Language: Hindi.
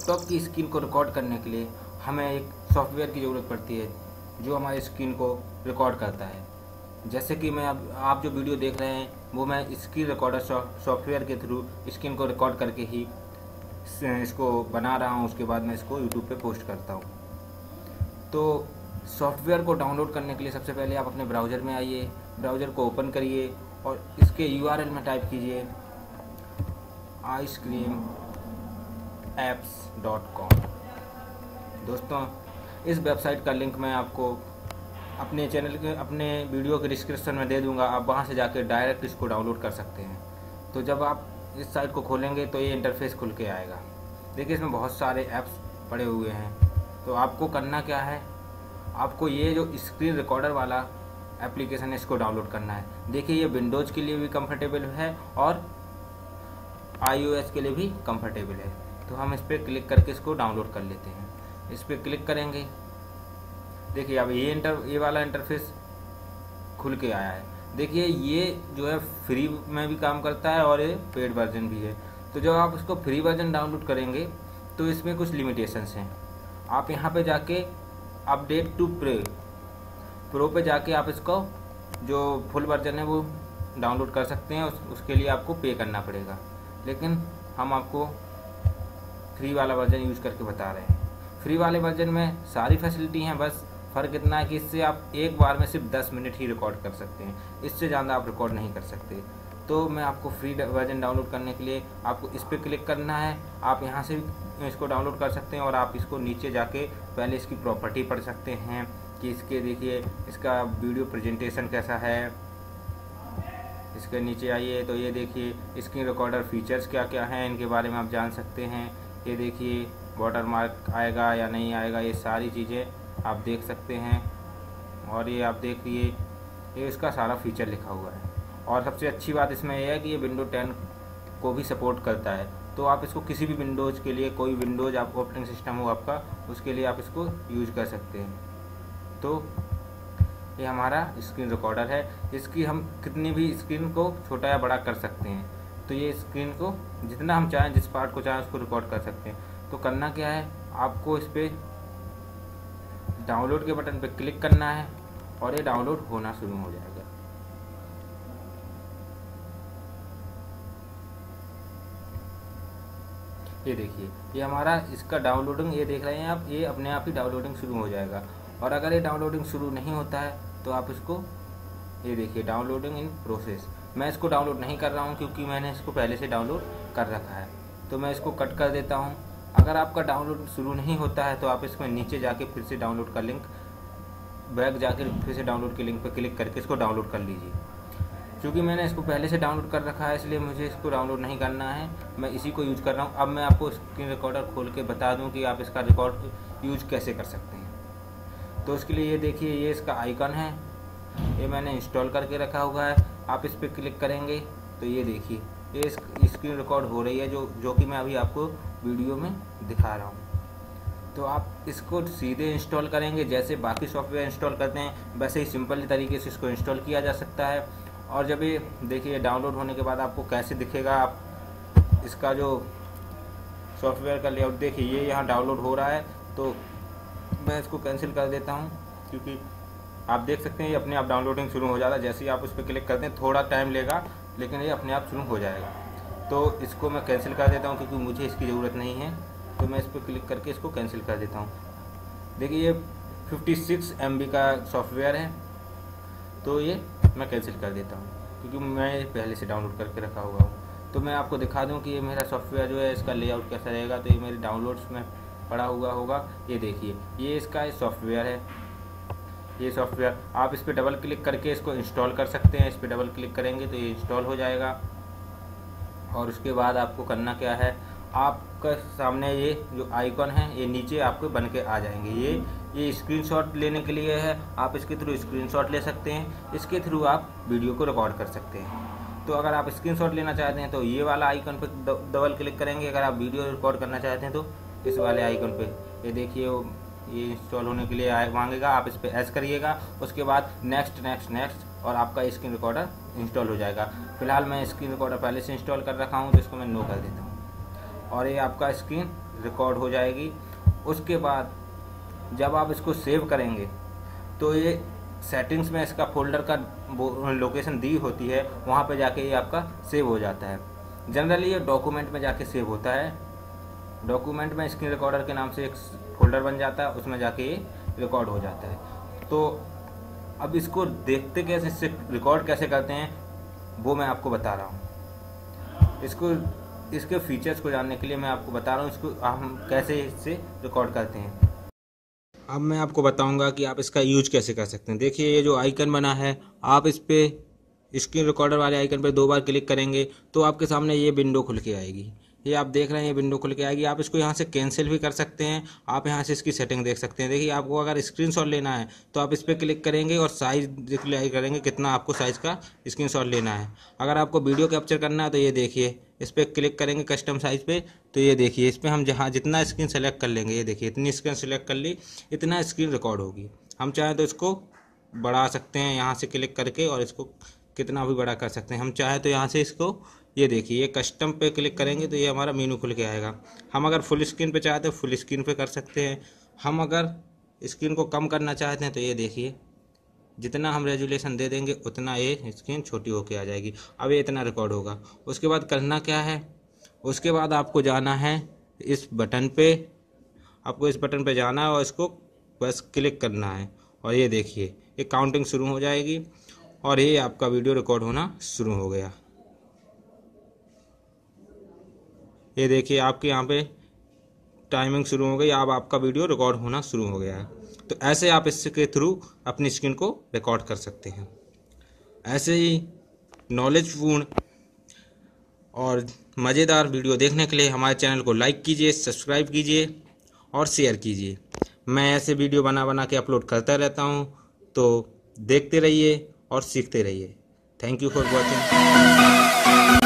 लैपटॉप की स्क्रीन को रिकॉर्ड करने के लिए हमें एक सॉफ्टवेयर की ज़रूरत पड़ती है जो हमारी स्क्रीन को रिकॉर्ड करता है। जैसे कि मैं अब आप जो वीडियो देख रहे हैं वो मैं स्क्रीन रिकॉर्डर सॉफ्टवेयर के थ्रू स्क्रीन को रिकॉर्ड करके ही इसको बना रहा हूँ। उसके बाद मैं इसको यूट्यूब पे पोस्ट करता हूँ। तो सॉफ्टवेयर को डाउनलोड करने के लिए सबसे पहले आप अपने ब्राउज़र में आइए, ब्राउज़र को ओपन करिए और इसके URL में टाइप कीजिए icecreamapps.com। दोस्तों, इस वेबसाइट का लिंक मैं आपको अपने चैनल के अपने वीडियो के डिस्क्रिप्शन में दे दूंगा। आप वहां से जाकर डायरेक्ट इसको डाउनलोड कर सकते हैं। तो जब आप इस साइट को खोलेंगे तो ये इंटरफेस खुल के आएगा। देखिए, इसमें बहुत सारे ऐप्स पड़े हुए हैं। तो आपको करना क्या है, आपको ये जो स्क्रीन रिकॉर्डर वाला एप्लीकेशन है इसको डाउनलोड करना है। देखिए, ये विंडोज़ के लिए भी कंफर्टेबल है और iOS के लिए भी कंफर्टेबल है। तो हम इस पर क्लिक करके इसको डाउनलोड कर लेते हैं। इस पर क्लिक करेंगे, देखिए अब ये वाला इंटरफेस खुल के आया है। देखिए, ये जो है फ्री में भी काम करता है और ये पेड वर्जन भी है। तो जब आप इसको फ्री वर्जन डाउनलोड करेंगे तो इसमें कुछ लिमिटेशंस हैं। आप यहाँ पे जाके अपडेट टू प्रो पे जाके आप इसको जो फुल वर्जन है वो डाउनलोड कर सकते हैं। उसके लिए आपको पे करना पड़ेगा, लेकिन हम आपको फ्री वाला वर्जन यूज़ करके बता रहे हैं। फ्री वाले वर्जन में सारी फैसिलिटी हैं, बस फ़र्क इतना है कि इससे आप एक बार में सिर्फ 10 मिनट ही रिकॉर्ड कर सकते हैं, इससे ज़्यादा आप रिकॉर्ड नहीं कर सकते। तो मैं आपको फ्री वर्जन डाउनलोड करने के लिए आपको इस पर क्लिक करना है। आप यहाँ से भी इसको डाउनलोड कर सकते हैं और आप इसको नीचे जाके पहले इसकी प्रॉपर्टी पढ़ सकते हैं कि इसके देखिए इसका वीडियो प्रेजेंटेशन कैसा है। इसके नीचे आइए तो ये देखिए स्क्रीन रिकॉर्डर फीचर्स क्या क्या हैं, इनके बारे में आप जान सकते हैं। ये देखिए वाटरमार्क आएगा या नहीं आएगा, ये सारी चीज़ें आप देख सकते हैं। और ये आप देखिए ये इसका सारा फीचर लिखा हुआ है। और सबसे अच्छी बात इसमें यह है कि ये विंडो 10 को भी सपोर्ट करता है। तो आप इसको किसी भी विंडोज़ के लिए, कोई विंडोज़ आप ऑपरेटिंग सिस्टम हो आपका, उसके लिए आप इसको यूज कर सकते हैं। तो ये हमारा स्क्रीन रिकॉर्डर है। इसकी हम कितनी भी स्क्रीन को छोटा या बड़ा कर सकते हैं। तो ये स्क्रीन को जितना हम चाहें, जिस पार्ट को चाहें उसको रिकॉर्ड कर सकते हैं। तो करना क्या है, आपको इस पर डाउनलोड के बटन पर क्लिक करना है और ये डाउनलोड होना शुरू हो जाएगा। ये देखिए ये हमारा इसका डाउनलोडिंग, ये देख रहे हैं आप, ये अपने आप ही डाउनलोडिंग शुरू हो जाएगा। और अगर ये डाउनलोडिंग शुरू नहीं होता है तो आप इसको, ये देखिए डाउनलोडिंग इन प्रोसेस। मैं इसको डाउनलोड नहीं कर रहा हूँ क्योंकि मैंने इसको पहले से डाउनलोड कर रखा है। तो मैं इसको कट कर देता हूँ। अगर आपका डाउनलोड शुरू नहीं होता है तो आप इसमें नीचे जाके फिर से डाउनलोड का लिंक, बैक जाकर फिर से डाउनलोड के लिंक पर क्लिक करके इसको डाउनलोड कर लीजिए। क्योंकि मैंने इसको पहले से डाउनलोड कर रखा है इसलिए मुझे इसको डाउनलोड नहीं करना है, मैं इसी को यूज़ कर रहा हूँ। अब मैं आपको स्क्रीन रिकॉर्डर खोल के बता दूँ कि आप इसका रिकॉर्ड यूज कैसे कर सकते हैं। तो उसके लिए ये देखिए ये इसका आइकन है, ये मैंने इंस्टॉल करके रखा हुआ है। आप इस पर क्लिक करेंगे तो ये देखिए ये स्क्रीन रिकॉर्ड हो रही है जो कि मैं अभी आपको वीडियो में दिखा रहा हूँ। तो आप इसको सीधे इंस्टॉल करेंगे, जैसे बाकी सॉफ्टवेयर इंस्टॉल करते हैं वैसे ही सिंपल तरीके से इसको इंस्टॉल किया जा सकता है। और जब ये देखिए डाउनलोड होने के बाद आपको कैसे दिखेगा, आप इसका जो सॉफ्टवेयर का लेआउट देखिए, ये यहाँ डाउनलोड हो रहा है। तो मैं इसको कैंसिल कर देता हूँ क्योंकि आप देख सकते हैं ये अपने आप डाउनलोडिंग शुरू हो जाता है। जैसे ही आप उस पर क्लिक करते हैं थोड़ा टाइम लेगा लेकिन ये अपने आप शुरू हो जाएगा। तो इसको मैं कैंसिल कर देता हूँ क्योंकि मुझे इसकी ज़रूरत नहीं है। तो मैं इस पर क्लिक करके इसको कैंसिल कर देता हूँ। देखिए ये 56 MB का सॉफ्टवेयर है, तो ये मैं कैंसिल कर देता हूँ क्योंकि मैं पहले से डाउनलोड करके रखा हुआ हूँ। तो मैं आपको दिखा दूँ कि ये मेरा सॉफ्टवेयर जो है इसका लेआउट कैसा रहेगा। तो ये मेरे डाउनलोड्स में पड़ा हुआ होगा। ये देखिए ये इसका सॉफ्टवेयर है। ये सॉफ्टवेयर आप इस पर डबल क्लिक करके इसको इंस्टॉल कर सकते हैं। इस पर डबल क्लिक करेंगे तो ये इंस्टॉल हो जाएगा। और उसके बाद आपको करना क्या है, आपका सामने ये जो आइकॉन है ये नीचे आपको बन के आ जाएंगे। ये स्क्रीनशॉट लेने के लिए है, आप इसके थ्रू स्क्रीनशॉट ले सकते हैं। इसके थ्रू आप वीडियो को रिकॉर्ड कर सकते हैं। तो अगर आप स्क्रीनशॉट लेना चाहते हैं तो ये वाला आइकन पर डबल क्लिक करेंगे। अगर आप वीडियो रिकॉर्ड करना चाहते हैं तो इस वाले आइकन पे, ये देखिए ये इंस्टॉल होने के लिए मांगेगा, आप इस पर एस करिएगा। उसके बाद नेक्स्ट नेक्स्ट नेक्स्ट और आपका स्क्रीन रिकॉर्डर इंस्टॉल हो जाएगा। फिलहाल मैं स्क्रीन रिकॉर्डर पहले से इंस्टॉल कर रखा हूँ तो इसको मैं नो कर देता हूँ और ये आपका स्क्रीन रिकॉर्ड हो जाएगी। उसके बाद जब आप इसको सेव करेंगे तो ये सेटिंग्स में इसका फोल्डर का लोकेशन दी होती है, वहाँ पे जाके ये आपका सेव हो जाता है। जनरली ये डॉक्यूमेंट में जाके सेव होता है। डॉक्यूमेंट में स्क्रीन रिकॉर्डर के नाम से एक फोल्डर बन जाता है, उसमें जाके ये रिकॉर्ड हो जाता है। तो अब इसको देखते कैसे, इससे रिकॉर्ड कैसे करते हैं वो मैं आपको बता रहा हूँ। इसके फीचर्स को जानने के लिए मैं आपको बता रहा हूँ इसको हम कैसे इससे रिकॉर्ड करते हैं। अब मैं आपको बताऊंगा कि आप इसका यूज कैसे कर सकते हैं। देखिए ये जो आइकन बना है, आप इस पर स्क्रीन रिकॉर्डर वाले आइकन पर 2 बार क्लिक करेंगे तो आपके सामने ये विंडो खुल के आएगी। ये आप देख रहे हैं, ये विंडो खुल के आएगी। आप इसको यहाँ से कैंसिल भी कर सकते हैं। आप यहाँ से इसकी सेटिंग देख सकते हैं। देखिए आपको अगर स्क्रीनशॉट लेना है तो आप इस पर क्लिक करेंगे और साइज डिक्लेयर करेंगे कितना आपको साइज़ का स्क्रीनशॉट लेना है। अगर आपको वीडियो कैप्चर करना है तो ये देखिए इस पर क्लिक करेंगे कस्टम साइज़ पे, तो ये देखिए इस पर हम जहाँ जितना स्क्रीन सेलेक्ट कर लेंगे, ये देखिए इतनी स्क्रीन सेलेक्ट कर ली, इतना स्क्रीन रिकॉर्ड होगी। हम चाहें तो इसको बढ़ा सकते हैं यहाँ से क्लिक करके, और इसको कितना भी बड़ा कर सकते हैं। हम चाहें तो यहाँ से इसको, ये देखिए ये कस्टम पे क्लिक करेंगे तो ये हमारा मेनू खुल के आएगा। हम अगर फुल स्क्रीन पे चाहते हैं फुल स्क्रीन पे कर सकते हैं। हम अगर स्क्रीन को कम करना चाहते हैं तो ये देखिए जितना हम रेजुलेशन दे देंगे उतना ये स्क्रीन छोटी होके आ जाएगी। अब ये इतना रिकॉर्ड होगा। उसके बाद करना क्या है, उसके बाद आपको जाना है इस बटन पे, आपको इस बटन पे जाना है और इसको बस क्लिक करना है, और ये देखिए ये काउंटिंग शुरू हो जाएगी और ये आपका वीडियो रिकॉर्ड होना शुरू हो गया। ये देखिए आपके यहाँ पे टाइमिंग शुरू हो गई, अब आपका वीडियो रिकॉर्ड होना शुरू हो गया है। तो ऐसे आप इसके थ्रू अपनी स्क्रीन को रिकॉर्ड कर सकते हैं। ऐसे ही नॉलेजपूर्ण और मज़ेदार वीडियो देखने के लिए हमारे चैनल को लाइक कीजिए, सब्सक्राइब कीजिए और शेयर कीजिए। मैं ऐसे वीडियो बना के अपलोड करता रहता हूँ, तो देखते रहिए और सीखते रहिए। Thank you for watching.